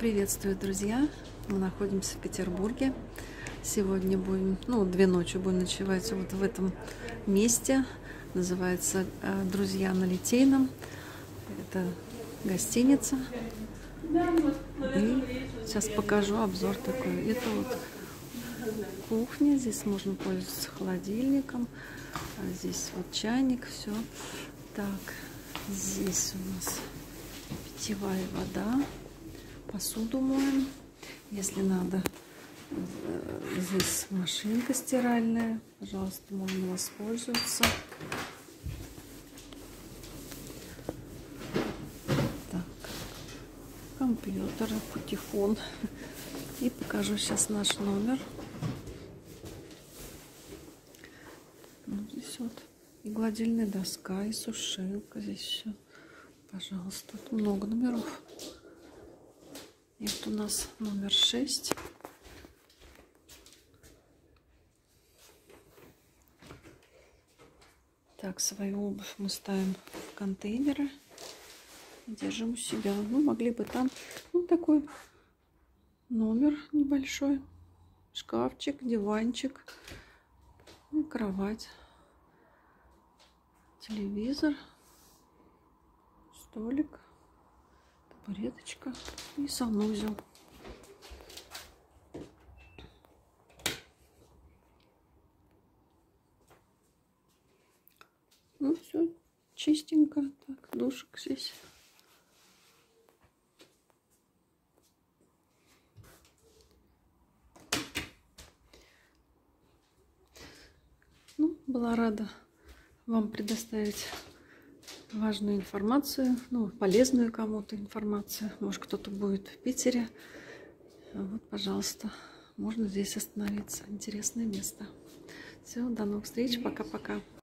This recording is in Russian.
Приветствую, друзья! Мы находимся в Петербурге. Сегодня будем, 2 ночи будем ночевать вот в этом месте. Называется «Друзья на Литейном». Это гостиница. И сейчас покажу обзор такой. Это вот кухня. Здесь можно пользоваться холодильником. Здесь вот чайник, все. Так, здесь у нас питьевая вода. Посуду моем. Если надо, здесь машинка стиральная. Пожалуйста, можно воспользоваться. Так, компьютер, патефон. И покажу сейчас наш номер. Здесь вот и гладильная доска, и сушилка. Здесь все. Пожалуйста, тут много номеров. И вот у нас номер 6. Так, свою обувь мы ставим в контейнеры и держим у себя. Могли бы там, такой номер небольшой, шкафчик, диванчик, кровать, телевизор, столик, табуреточка и санузел. Все чистенько. Так, душик здесь. Была рада вам предоставить важную информацию, полезную кому-то информацию. Может, кто-то будет в Питере. Вот, пожалуйста, можно здесь остановиться. Интересное место. Все, до новых встреч. Пока-пока.